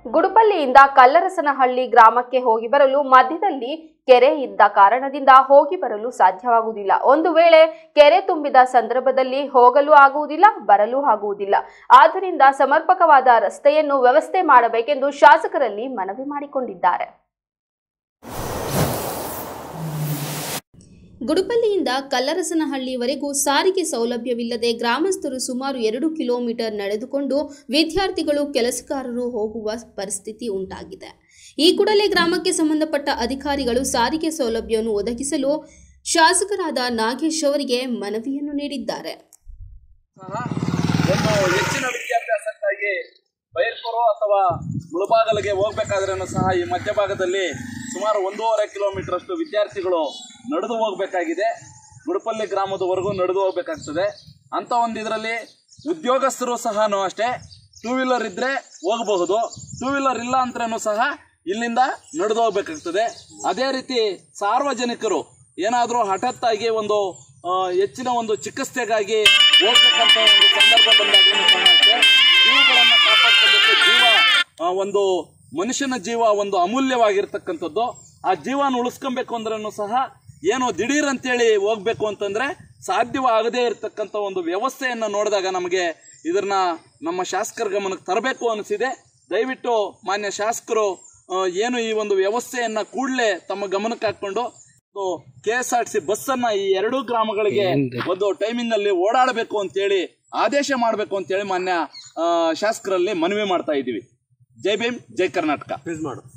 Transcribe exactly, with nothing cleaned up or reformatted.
ಗುಡುಪಲ್ಲಿಯಿಂದ ಕಲ್ಲರಸನಹಳ್ಳಿ ಗ್ರಾಮಕ್ಕೆ ಹೋಗಿ ಬರಲು ಮಧ್ಯದಲ್ಲಿ ಕೆರೆ ಇದ್ದ ಕಾರಣದಿಂದ ಹೋಗಿ ಬರಲು ಸಾಧ್ಯವಾಗುವುದಿಲ್ಲ. ಒಂದು ವೇಳೆ ಕೆರೆ ತುಂಬಿದ ಸಂದರ್ಭದಲ್ಲಿ ಹೋಗಲು ಆಗುವುದಿಲ್ಲ, ಬರಲು ಆಗುವುದಿಲ್ಲ. ಆದ್ದರಿಂದ ಸಮರ್ಪಕವಾದ ರಸ್ತೆಯನ್ನು ವ್ಯವಸ್ಥೆ ಮಾಡಬೇಕೆಂದು ಶಾಸಕರಲ್ಲಿ ಮನವಿ ಮಾಡಿಕೊಂಡಿದ್ದಾರೆ. ಗುಡುಪಲ್ಲಿಯಿಂದ ಕಲ್ಲರಸನಹಳ್ಳಿವರೆಗೂ ಸಾರಿಗೆ ಸೌಲಭ್ಯವಿಲ್ಲದೆ ಗ್ರಾಮಸ್ಥರು ಸುಮಾರು ಎರಡು ಕಿಲೋಮೀಟರ್ ನಡೆದುಕೊಂಡು ವಿದ್ಯಾರ್ಥಿಗಳು ಕೆಲಸಗಾರರು ಹೋಗುವ ಪರಿಸ್ಥಿತಿ ಉಂಟಾಗಿದೆ. ಈ ಕೂಡಲೇ ಗ್ರಾಮಕ್ಕೆ ಸಂಬಂಧಪಟ್ಟ ಅಧಿಕಾರಿಗಳು ಸಾರಿಗೆ ಸೌಲಭ್ಯವನ್ನು ಒದಗಿಸಲು ಶಾಸಕರಾದ ನಾಗೇಶ್ ಅವರಿಗೆ ಮನವಿಯನ್ನು ನೀಡಿದ್ದಾರೆ. ಹೆಚ್ಚಿನ ವಿದ್ಯಾಭ್ಯಾಸಕ್ಕಾಗಿ ಬೈಲ್ಪುರ ಅಥವಾ ಮುಳಬಾಗಲಿಗೆ ಹೋಗಬೇಕಾದ್ರೂ ಸಹ ಈ ಮಧ್ಯಭಾಗದಲ್ಲಿ ಸುಮಾರು ಒಂದೂವರೆ ಕಿಲೋಮೀಟರ್ ಅಷ್ಟು ವಿದ್ಯಾರ್ಥಿಗಳು ನಡೆದು ಹೋಗಬೇಕಾಗಿದೆ. ಗುಡುಪಲ್ಲಿ ಗ್ರಾಮದವರೆಗೂ ನಡೆದು ಹೋಗಬೇಕಾಗ್ತದೆ. ಅಂಥ ಒಂದು ಇದರಲ್ಲಿ ಉದ್ಯೋಗಸ್ಥರು ಸಹ ಅಷ್ಟೇ ಟೂ ವೀಲರ್ ಇದ್ದರೆ ಹೋಗಬಹುದು, ಟೂ ವೀಲರ್ ಇಲ್ಲ ಅಂದ್ರೂ ಸಹ ಇಲ್ಲಿಂದ ನಡೆದು ಹೋಗಬೇಕಾಗ್ತದೆ. ಅದೇ ರೀತಿ ಸಾರ್ವಜನಿಕರು ಏನಾದರೂ ಹಠಾತ್ತಾಗಿ ಒಂದು ಹೆಚ್ಚಿನ ಒಂದು ಚಿಕಿತ್ಸೆಗಾಗಿ ಹೋಗ್ಬೇಕಂತ ಒಂದು ಸಂದರ್ಭ ಬಂದಾಗ ಸಹ ಅಷ್ಟೇ ಇವುಗಳನ್ನು ಕಾಪಾಡ್ಕೊಳ್ಳೋಕ್ಕೆ ಜೀವ ಒಂದು ಮನುಷ್ಯನ ಜೀವ ಒಂದು ಅಮೂಲ್ಯವಾಗಿರ್ತಕ್ಕಂಥದ್ದು. ಆ ಜೀವನ ಉಳಿಸ್ಕೊಬೇಕು ಅಂದ್ರೂ ಸಹ ಏನೋ ದಿಢೀರ್ ಅಂತೇಳಿ ಹೋಗ್ಬೇಕು ಅಂತಂದ್ರೆ ಸಾಧ್ಯವಾಗದೇ ಇರತಕ್ಕಂಥ ಒಂದು ವ್ಯವಸ್ಥೆಯನ್ನು ನೋಡಿದಾಗ ನಮಗೆ ಇದನ್ನ ನಮ್ಮ ಶಾಸಕರ ಗಮನಕ್ಕೆ ತರಬೇಕು ಅನಿಸಿದೆ. ದಯವಿಟ್ಟು ಮಾನ್ಯ ಶಾಸಕರು ಏನು ಈ ಒಂದು ವ್ಯವಸ್ಥೆಯನ್ನ ಕೂಡಲೇ ತಮ್ಮ ಗಮನಕ್ಕೆ ಹಾಕೊಂಡು K S R T C ಬಸ್ಸನ್ನ ಈ ಎರಡೂ ಗ್ರಾಮಗಳಿಗೆ ಒಂದು ಟೈಮಿಂಗ್ ಅಲ್ಲಿ ಓಡಾಡಬೇಕು ಅಂತೇಳಿ ಆದೇಶ ಮಾಡಬೇಕು ಅಂತೇಳಿ ಮಾನ್ಯ ಶಾಸಕರಲ್ಲಿ ಮನವಿ ಮಾಡ್ತಾ ಇದ್ದೀವಿ. ಜೈ ಭೀಮ್, ಜೈ ಕರ್ನಾಟಕ.